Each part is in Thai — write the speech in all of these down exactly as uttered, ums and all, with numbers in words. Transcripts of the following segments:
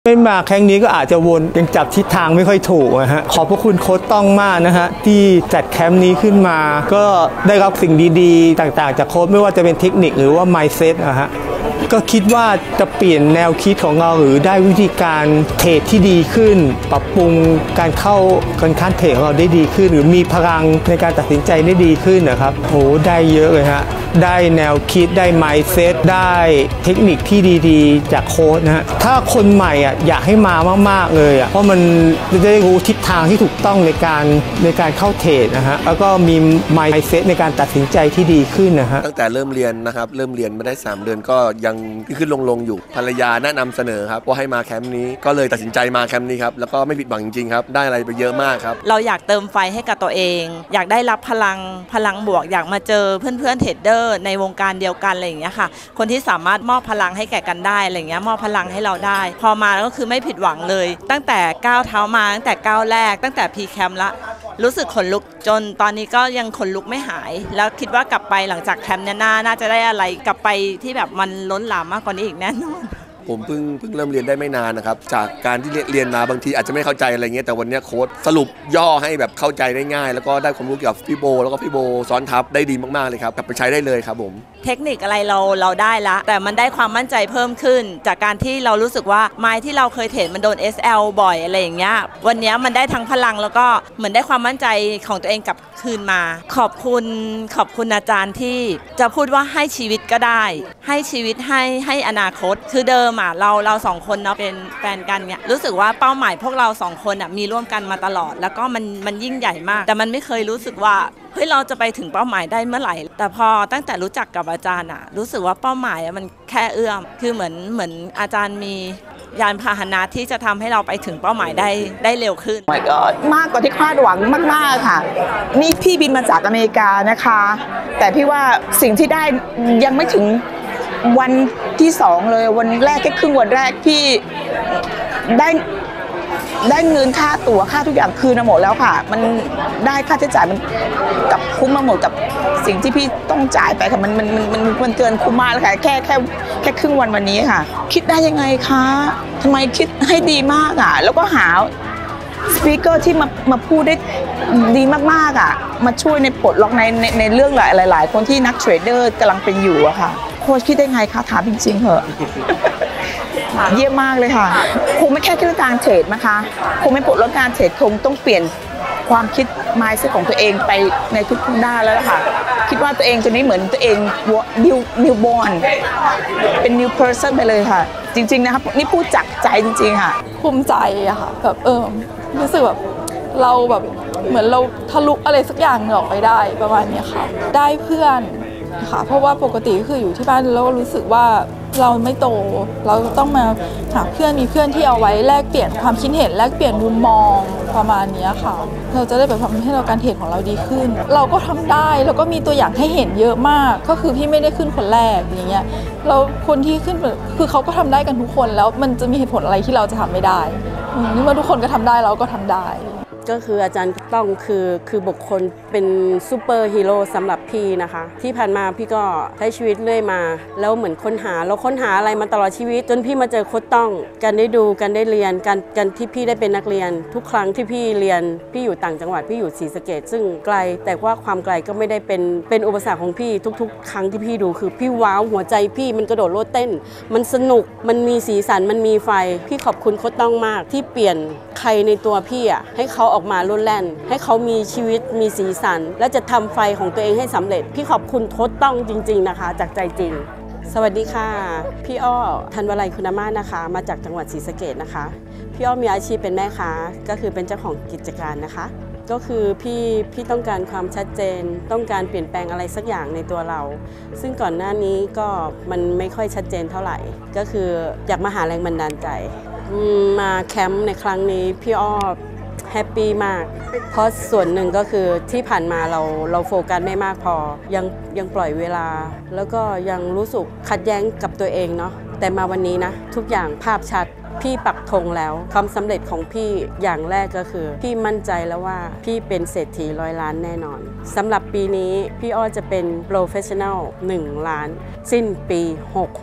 ไม่มาครั้งนี้ก็อาจจะวนยังจับทิศทางไม่ค่อยถูกนะฮะขอบพระคุณโค้ชต้องมากนะฮะที่จัดแคมป์นี้ขึ้นมาก็ได้รับสิ่งดีๆต่างๆจากโค้ชไม่ว่าจะเป็นเทคนิคหรือว่า mindset นะฮะก็คิดว่าจะเปลี่ยนแนวคิดของเราหรือได้วิธีการเทรดที่ดีขึ้นปรับปรุงการเข้าการค้าเทรดของเราได้ดีขึ้นหรือมีพลังในการตัดสินใจได้ดีขึ้นนะครับโอ้ได้เยอะเลยฮะได้แนวคิดได้ mindset ได้เทคนิคที่ดีๆจากโค้ชนะฮะถ้าคนใหม่อ่ะอยากให้มามากๆเลยอ่ะเพราะมันจะได้รู้ทิศทางที่ถูกต้องในการในการเข้าเทรดนะฮะแล้วก็มี mindset ในการตัดสินใจที่ดีขึ้นนะฮะตั้งแต่เริ่มเรียนนะครับเริ่มเรียนมาได้สามเดือนก็ยังขึ้นลงลงอยู่ภรรยาแนะนำเสนอครับว่าให้มาแคมป์นี้ก็เลยตัดสินใจมาแคมป์นี้ครับแล้วก็ไม่ผิดหวังจริงๆครับได้อะไรไปเยอะมากครับเราอยากเติมไฟให้กับตัวเองอยากได้รับพลังพลังบวกอยากมาเจอเพื่อนๆเทรดเดอร์ในวงการเดียวกันอะไรอย่างเงี้ยค่ะคนที่สามารถมอบพลังให้แก่กันได้อะไรอย่างเงี้ยมอบพลังให้เราได้พอมาแล้วก็คือไม่ผิดหวังเลยตั้งแต่ก้าวเท้ามาตั้งแต่ก้าวแรกตั้งแต่พีแคมป์ละรู้สึกขนลุกจนตอนนี้ก็ยังขนลุกไม่หายแล้วคิดว่ากลับไปหลังจากแคมป์เนี่ยน่าจะได้อะไรกลับไปที่แบบมันล้นหลามมากกว่านี้อีกแน่นอนผมเพิ่งเพิ่งเริ่มเรียนได้ไม่นานนะครับจากการที่เรียนมาบางทีอาจจะไม่เข้าใจอะไรเงี้ยแต่วันนี้โค้ชสรุปย่อให้แบบเข้าใจได้ง่ายแล้วก็ได้ความรู้เกี่ยวกับพี่โบแล้วก็พี่โบซ้อนทับได้ดีมากๆเลยครับกลับไปใช้ได้เลยครับผมเทคนิคอะไรเราเราได้ละแต่มันได้ความมั่นใจเพิ่มขึ้นจากการที่เรารู้สึกว่าไม้ที่เราเคยเทรดมันโดน เอส แอล บ่อยอะไรอย่างเงี้ยวันนี้มันได้ทั้งพลังแล้วก็เหมือนได้ความมั่นใจของตัวเองกลับคืนมาขอบคุณขอบคุณอาจารย์ที่จะพูดว่าให้ชีวิตก็ได้ให้ชีวิตให้ให้อนาคตคือเดิมอ่ะเราเราสองคนเนาะเป็นแฟนกันเนี่ยรู้สึกว่าเป้าหมายพวกเราสองคนอ่ะมีร่วมกันมาตลอดแล้วก็มันมันยิ่งใหญ่มากแต่มันไม่เคยรู้สึกว่าเฮ้ยเราจะไปถึงเป้าหมายได้เมื่อไหร่แต่พอตั้งแต่รู้จักกับอาจารย์อ่ะรู้สึกว่าเป้าหมายมันแค่เอื้อมคือเหมือนเหมือนอาจารย์มียานพาหนะที่จะทำให้เราไปถึงเป้าหมายได้ได้เร็วขึ้นก็มากกว่าที่คาดหวังมากๆค่ะนี่พี่บินมาจากอเมริกานะคะแต่พี่ว่าสิ่งที่ได้ยังไม่ถึงวันที่สองเลยวันแรกแค่ครึ่งวันแรกพี่ได้ได้เงินค่าตั๋วค่าทุกอย่างคืนมาหมดแล้วค่ะมันได้ค่าใช้จ่ายมันกับคุ้มมาหมดกับสิ่งที่พี่ต้องจ่ายไปค่ะมันมันมันมันเกินคุ้มมากเลยค่ะแค่แค่แค่ครึ่งวันวันนี้ค่ะคิดได้ยังไงคะทำไมคิดให้ดีมากอ่ะแล้วก็หาสปีกเกอร์ที่มามาพูดได้ดีมากๆอ่ะมาช่วยในปลดล็อกในในในเรื่องหลายหลายคนที่นักเทรดเดอร์กำลังเป็นอยู่อะค่ะโค้ชคิดได้ไงคะถามจริงๆเหอะเยี่ยมมากเลยค่ะคงไม่แค่เรื่องการเทรดนะคะคงไม่ปลดล็อกการเทรดคงต้องเปลี่ยนความคิด mindset ของตัวเองไปในทุกๆด้านแล้วล่ะค่ะคิดว่าตัวเองจะไม่เหมือนตัวเอง new new born เป็น new person ไปเลยค่ะจริงๆนะครับนี่พูดจากใจจริงๆค่ะภูมิใจอะค่ะแบบเออรู้สึกแบบเราแบบเหมือนเราทะลุอะไรสักอย่างออกไปได้ประมาณนี้ค่ะได้เพื่อนค่ะเพราะว่าปกติก็คืออยู่ที่บ้านแล้วก็รู้สึกว่าเราไม่โตเราต้องมาหาเพื่อนมีเพื่อนที่เอาไว้แลกเปลี่ยนความคิดเห็นแลกเปลี่ยนมุมมองประมาณนี้ค่ะเราจะได้แบบทำให้เราการเทรดของเราดีขึ้นเราก็ทำได้แล้วก็มีตัวอย่างให้เห็นเยอะมากก็คือพี่ไม่ได้ขึ้นคนแรกอย่างเงี้ยเราคนที่ขึ้นคือเขาก็ทำได้กันทุกคนแล้วมันจะมีเหตุผลอะไรที่เราจะทำไม่ได้นี่ว่าทุกคนก็ทำได้เราก็ทำได้ก็คืออาจารย์ต้องคือคือบุคคลเป็นซูเปอร์ฮีโร่สำหรับพี่นะคะที่ผ่านมาพี่ก็ใช้ชีวิตเรื่อยมาแล้วเหมือนค้นหาเราค้นหาอะไรมาตลอดชีวิตจนพี่มาเจอโค้ชต้องการได้ดูการได้เรียนการการที่พี่ได้เป็นนักเรียนทุกครั้งที่พี่เรียนพี่อยู่ต่างจังหวัดพี่อยู่ศรีสะเกษซึ่งไกลแต่ว่าความไกลก็ไม่ได้เป็นเป็นอุปสรรคของพี่ทุกๆครั้งที่พี่ดูคือพี่ว้าวหัวใจพี่มันกระโดดโลดเต้นมันสนุกมันมีสีสันมันมีไฟพี่ขอบคุณโค้ชต้องมากที่เปลี่ยนใครในตัวพี่อ่ะให้เขาออกมาล้นแล่นให้เขามีชีวิตมีสีสันและจะทำไฟของตัวเองให้สำเร็จพี่ขอบคุณโค้ชต้องจริงๆนะคะจากใจจริงสวัสดีค่ะพี่อ้อธันวลัยคุณมาศนะคะมาจากจังหวัดศรีสะเกษนะคะพี่อ้อมีอาชีพเป็นแม่ค้าก็คือเป็นเจ้าของกิจการนะคะก็คือพี่พี่ต้องการความชัดเจนต้องการเปลี่ยนแปลงอะไรสักอย่างในตัวเราซึ่งก่อนหน้านี้ก็มันไม่ค่อยชัดเจนเท่าไหร่ก็คืออยากมาหาแรงบันดาลใจมาแคมป์ในครั้งนี้พี่อ้อแฮปปี้มากเพราะส่วนหนึ่งก็คือที่ผ่านมาเราเราโฟกัสไม่มากพอยังยังปล่อยเวลาแล้วก็ยังรู้สึกขัดแย้งกับตัวเองเนาะแต่มาวันนี้นะทุกอย่างภาพชัดพี่ปักธงแล้วความสำเร็จของพี่อย่างแรกก็คือพี่มั่นใจแล้วว่าพี่เป็นเศรษฐีร้อยล้านแน่นอนสำหรับปีนี้พี่อ้อจะเป็นโปรเฟสชั่นแนลหนึ่งล้านสิ้นปีหกหก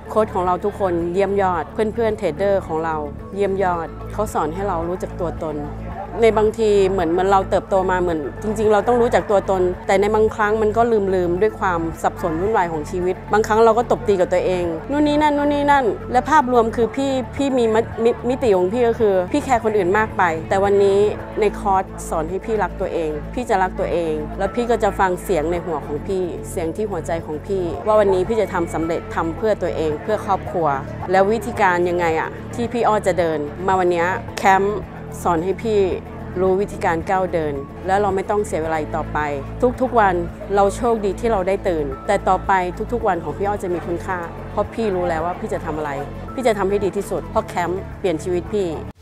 โค้ชของเราทุกคนเยี่ยมยอดเพื่อนๆเทรดเดอร์ของเราเยี่ยมยอดเขาสอนให้เรารู้จักตัวตนในบางทีเหมือนเหมือนเราเติบโตมาเหมือนจริงๆเราต้องรู้จักตัวตนแต่ในบางครั้งมันก็ลืมลืมด้วยความสับสนวุ่นวายของชีวิตบางครั้งเราก็ตบตีกับตัวเองนู่นนี่นั่นนู่นนี่นั่นและภาพรวมคือพี่พี่มีมมิติของพี่ก็คือพี่แคร์คนอื่นมากไปแต่วันนี้ในคอร์สสอนให้พี่รักตัวเองพี่จะรักตัวเองแล้วพี่ก็จะฟังเสียงในหัวของพี่เสียงที่หัวใจของพี่ว่าวันนี้พี่จะทำสำเร็จทำเพื่อตัวเองเพื่อครอบครัวแล้ววิธีการยังไงอะที่พี่อ้อจะเดินมาวันนี้แคมป์สอนให้พี่รู้วิธีการก้าวเดินแล้วเราไม่ต้องเสียเวลาต่อไปทุกๆวันเราโชคดีที่เราได้ตื่นแต่ต่อไปทุกๆวันของพี่อ้อจะมีคุณค่าเพราะพี่รู้แล้วว่าพี่จะทำอะไรพี่จะทำให้ดีที่สุดเพราะแคมป์เปลี่ยนชีวิตพี่